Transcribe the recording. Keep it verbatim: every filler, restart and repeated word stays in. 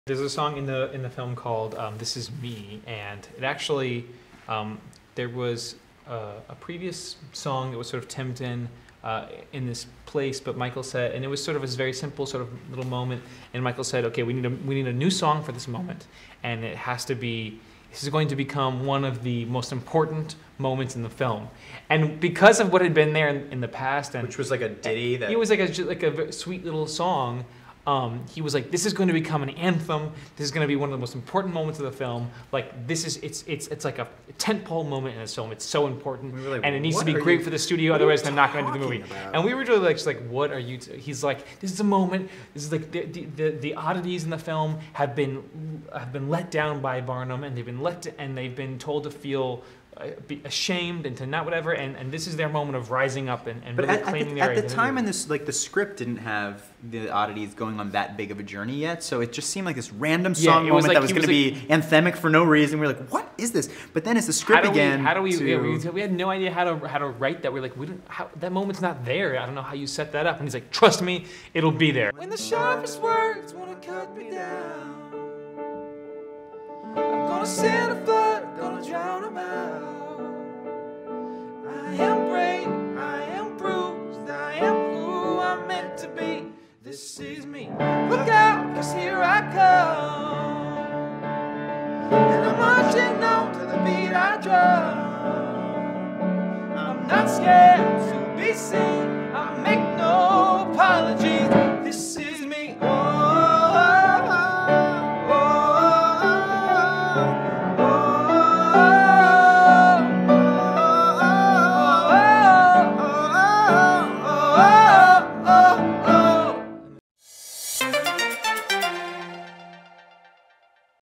There's a song in the in the film called um, "This Is Me," and it actually um, there was a, a previous song that was sort of temmed in uh, in this place, but Michael said, and it was sort of a very simple sort of little moment, and Michael said, "Okay, we need a we need a new song for this moment, and it has to be." This is going to become one of the most important moments in the film, and because of what had been there in, in the past, and which was like a ditty that it was like a like a sweet little song. Um, he was like, "This is going to become an anthem. This is going to be one of the most important moments of the film. Like this is it's it's it's like a tentpole moment in this film. It's so important, we like, and it needs to be great you, for the studio. Otherwise, they're not going to do the movie." About? And we were really like, just like, "What are you?" T-? He's like, "This is a moment. This is like the, the the the oddities in the film have been have been let down by Barnum, and they've been let to, and they've been told to feel." Be ashamed and to not whatever, and, and this is their moment of rising up and, and but really at, claiming at the, their at the time in this, like the script didn't have the oddities going on that big of a journey yet, so it just seemed like this random song yeah, moment like, that was going to like, be anthemic for no reason. We we're like, what is this? But then as the script how began, we, how do we? to... Yeah, we, we had no idea how to how to write that. We're like, we didn't. How, that moment's not there. I don't know how you set that up. And he's like, trust me, it'll be there. When the sharpest words wanna cut me down, I'm gonna send a flood, gonna drown 'em out. I am brave, I am bruised, I am who I'm meant to be. This is me. Look out, cause here I come. And I'm marching on to the beat I drum. I'm not scared to be seen.